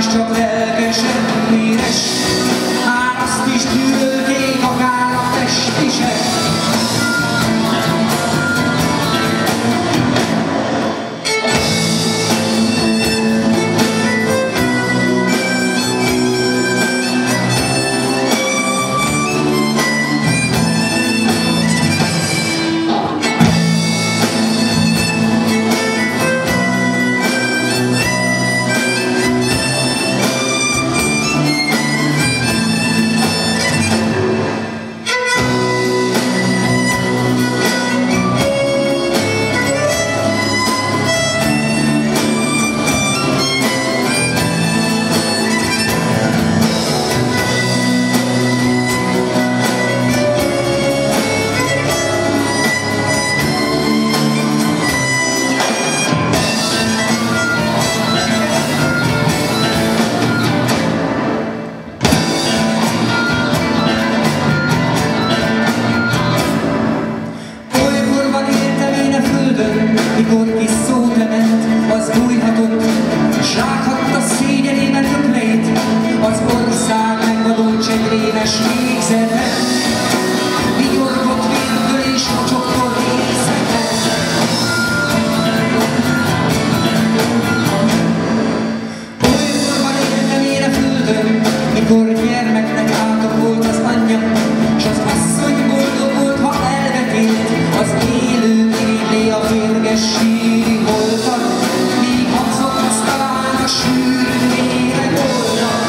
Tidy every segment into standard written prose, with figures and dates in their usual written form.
csak lelkesen véres, már azt is gyűlölték akár a testisek. Mikor kis Szóclement, az bújhatott, s rághatta szégyenében ökleit, az ország megvadott csegrémes végzetet, vigyorgott vérből és mocsogtól részletet. Olykor éltem én a földön, mikor gyermeknek átok volt az anyja, s az asszony boldog volt, ha elvetélt az élő irigli a férges síri holtat, míg hangzott talán a sűrű méreg voltak.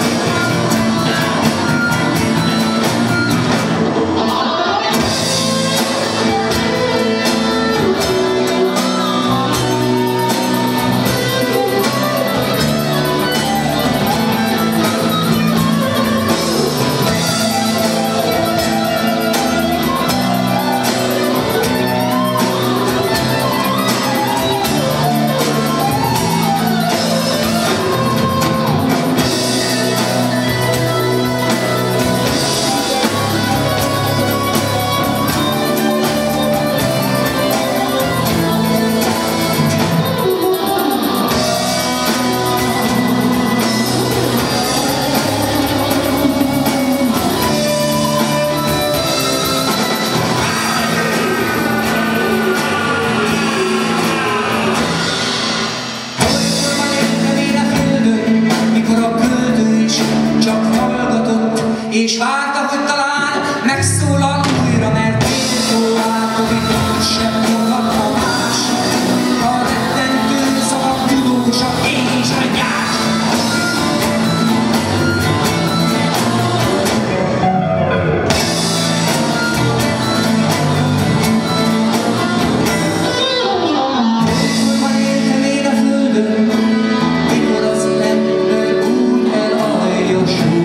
És várta, hogy talán megszólal újra, mert én látom, sem nyugodva más. A rettentő szavak tudósak és anyás. Mikor éltem én a földön, mikor az ember úgy elhaljasul.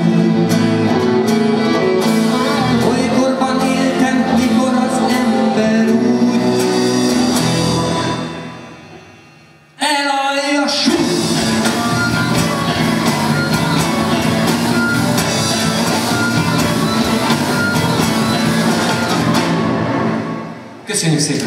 Köszönjük szépen!